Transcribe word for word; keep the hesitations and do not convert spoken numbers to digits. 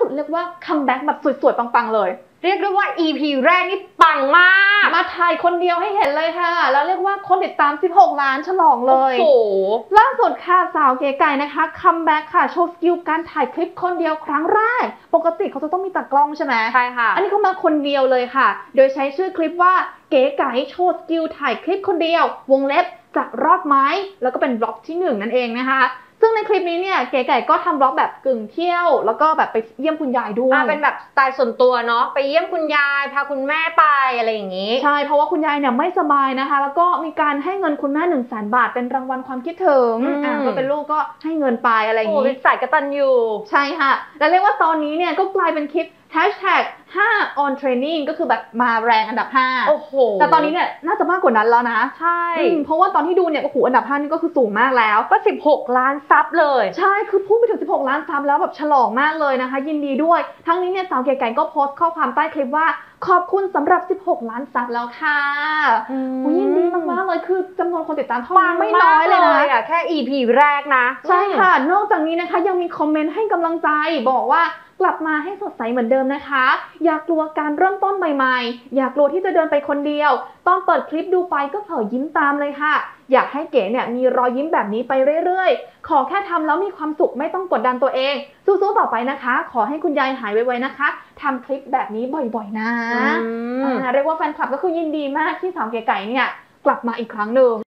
เรียกว่าคัมแบ็กแบบสวยๆปังๆเลยเรียกได้ว่า อี พี แรกนี่ปังมากมาถ่ายคนเดียวให้เห็นเลยค่ะแล้วเรียกว่าคนติดตามสิบหกล้านฉลองเลยโอ้โหล่าสุดค่ะสาวเก๋ไก่นะคะคัมแบ็กค่ะโชว์สกิลการถ่ายคลิปคนเดียวครั้งแรกปกติเขาจะต้องมีตากล้องใช่ไหมใช่ค่ะอันนี้เขามาคนเดียวเลยค่ะโดยใช้ชื่อคลิปว่าเก๋ไก่โชว์สกิลถ่ายคลิปคนเดียววงเล็บจะรอดไหมแล้วก็เป็นบล็อกที่หนึ่งนั่นเองนะคะซึ่งในคลิปนี้เนี่ยเก๋ไก่ก็ทำบล็อกแบบกึ่งเที่ยวแล้วก็แบบไปเยี่ยมคุณยายด้วยอ่าเป็นแบบสไตล์ส่วนตัวเนาะไปเยี่ยมคุณยายพาคุณแม่ไปอะไรอย่างนี้ใช่เพราะว่าคุณยายเนี่ยไม่สบายนะคะแล้วก็มีการให้เงินคุณแม่หนึ่งแสนบาทเป็นรางวัลความคิดถึงอ่าก็เป็นลูกก็ให้เงินไปอะไรอย่างนี้เป็นสายกตัญญูใช่ค่ะแล้วเรียกว่าตอนนี้เนี่ยก็กลายเป็นคลิปแฮชแท็กห้า on training ก็คือแบบมาแรงอันดับห้าโอ้โหแต่ตอนนี้เนี่ยน่าจะมากกว่านั้นแล้วนะใช่เพราะว่าตอนที่ดูเนี่ยโอ้โหอันดับห้านี่ก็คือสูงมากแล้วก็สิบหกล้านซับเลยใช่คือพุ่งไปถึงสิบหกล้านซับแล้วแบบฉลองมากเลยนะคะยินดีด้วยทั้งนี้เนี่ยสาวเก๋ไก่ก็โพสต์ข้อความใต้คลิปว่าขอบคุณสำหรับสิบหกล้านซับแล้วค่ะยินดีมากๆเลยคือจำนวนคนติดตามเท่านี้ไม่น้อยเลยนะแค่ อี พี แรกนะใช่ค่ะนอกจากนี้นะคะยังมีคอมเมนต์ให้กำลังใจบอกว่ากลับมาให้สดใสเหมือนเดิมนะคะอย่ากลัวการเริ่มต้นใหม่ๆอย่ากลัวที่จะเดินไปคนเดียวตอนเปิดคลิปดูไปก็เผลอยิ้มตามเลยค่ะอยากให้เก๋เนี่ยมีรอยยิ้มแบบนี้ไปเรื่อยๆขอแค่ทำแล้วมีความสุขไม่ต้องกดดันตัวเองสู้ๆต่อไปนะคะขอให้คุณยายหายไวๆนะคะทำคลิปแบบนี้บ่อยๆนะเรียกว่าแฟนคลับก็คือยินดีมากที่สาวเก๋ไก่เนี่ยกลับมาอีกครั้งหนึ่ง